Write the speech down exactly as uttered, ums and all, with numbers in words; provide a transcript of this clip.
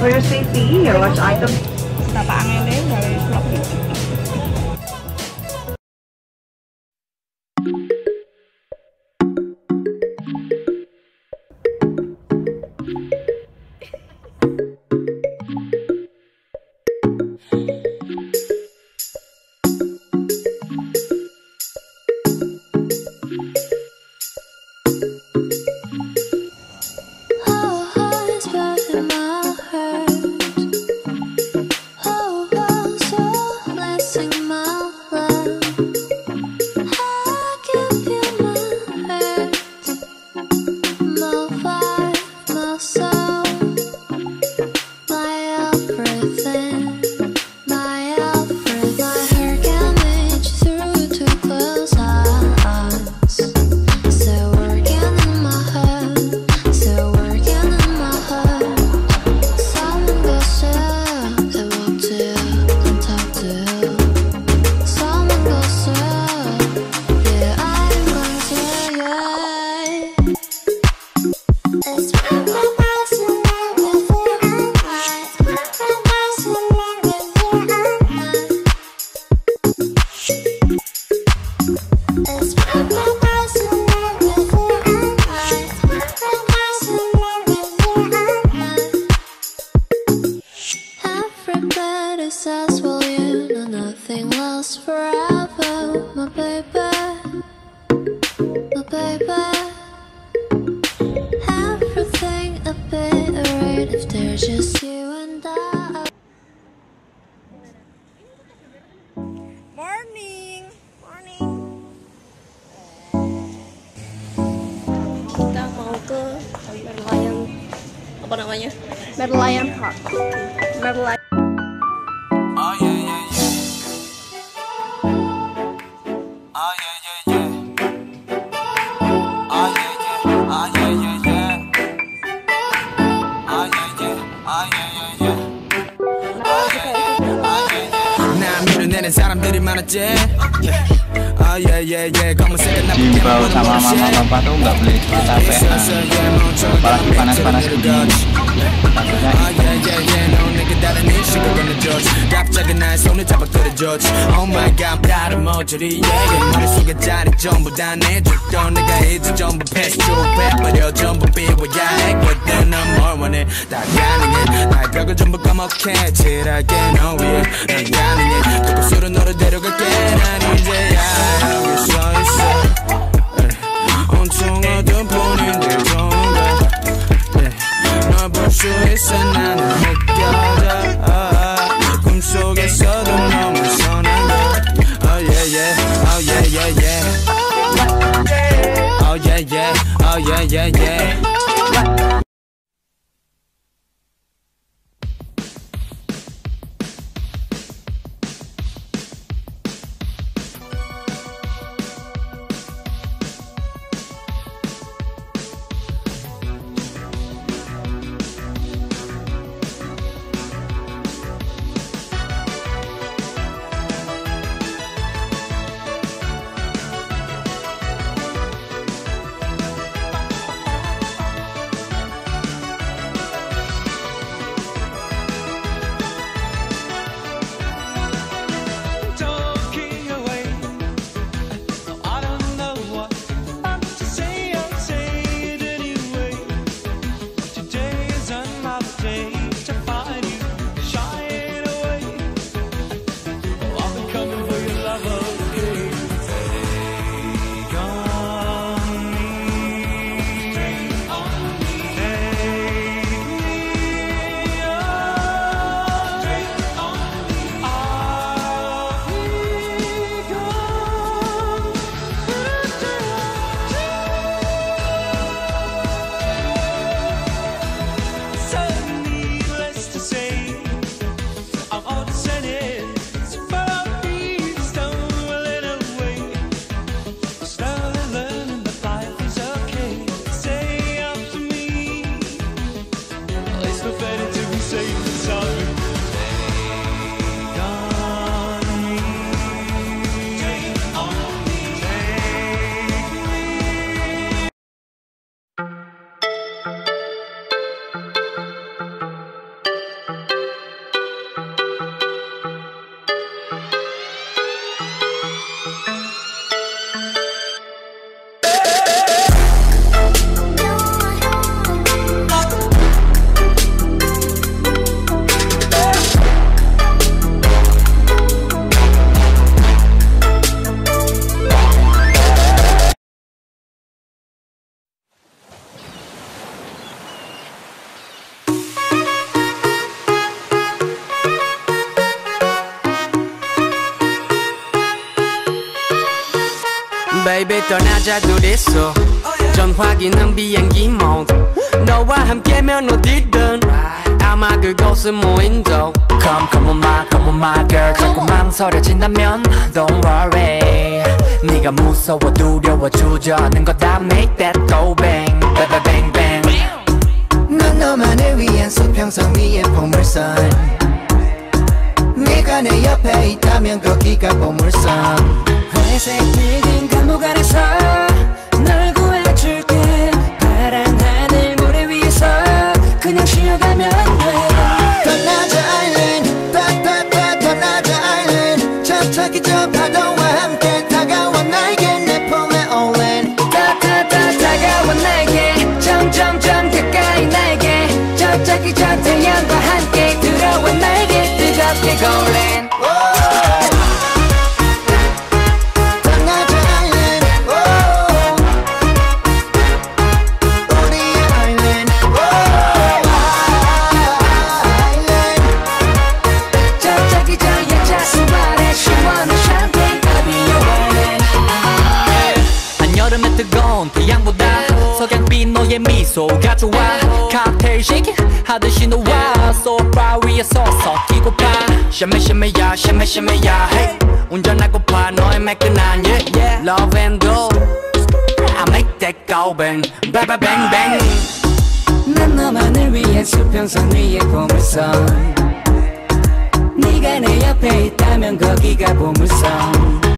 For your safety, your watch item. Tapakan ini dari vlog ini. Morning, morning. Kita mau ke Merlion, apa namanya? Merlion Park. Merlion. Oh yeah yeah yeah. Oh yeah yeah yeah. Oh yeah yeah. Oh yeah yeah yeah. Oh yeah yeah. Oh yeah yeah yeah. 내는 사람들이 많았지. Oh yeah yeah yeah. Diimbau sama mama papa tuh nggak boleh kecapean, apalagi panas-panas begini. 갑자기 날 손을 잡아 끌어줬지. Oh my god 다른 모조리 얘기 머릿속에 자리 전부 다 내줬던 내가 이제 전부 패스 줘 빼버려 전부 비워야 했거든. 난 뭘 원해 다 가능해. 나의 벽을 전부 까먹게 칠할게 너 위에 난 가능해. 그곳으로 너를 데려갈게. 난 이제야 여기 서 있어. 온통 어둠뿐인데 좋은가. 널 볼 수 있어. 나는 느껴져. 꿈속에서도 너무 선한 걸. Oh yeah yeah. Oh yeah yeah yeah. Oh yeah yeah. Oh yeah yeah yeah. baby 떠나자 둘이서 전화기는 비행기 모드 너와 함께면 어디든 아마 그곳은 무인도 Come come on my come on my girl 자꾸 망설여진다면 Don't worry 네가 무서워 두려워 주저하는 거다 Make that go bang bang bang bang 난 너만을 위한 수평선 위의 보물선 네가 내 옆에 있다면 거기가 보물선 회색 빌딩 감옥 안에서 널 구해줄게 파란 하늘 모래 위에서 그냥 쉬어가면 돼 떠나자 아일랜드 따따따 떠나자 아일랜드 저쪽이 저 파도와 함께 다가와 나에게 내 품에 올랜 따따따 다가와 나에게 점점점 가까이 나에게 저쪽이 저 태양과 함께 들어와 나에게 뜨겁게 골랜 떠나자 아일랜드 우리의 아일랜드 아일랜드 저쪽이 저 여자수발에 시원한 샴페인 I'll be your island 한여름의 뜨거운 태양보다 석양빛 너의 미소가 좋아 칵테일 쉐이크 하듯이 너와 소파 위에 서서 끼고파 샤메 샤메야 샤메 샤메야 hey 운전하고파 너의 매끈한 yeah yeah love and go I make that go bang bang bang bang bang 난 너만을 위해 수평선 위에 보물선 네가 내 옆에 있다면 거기가 보물선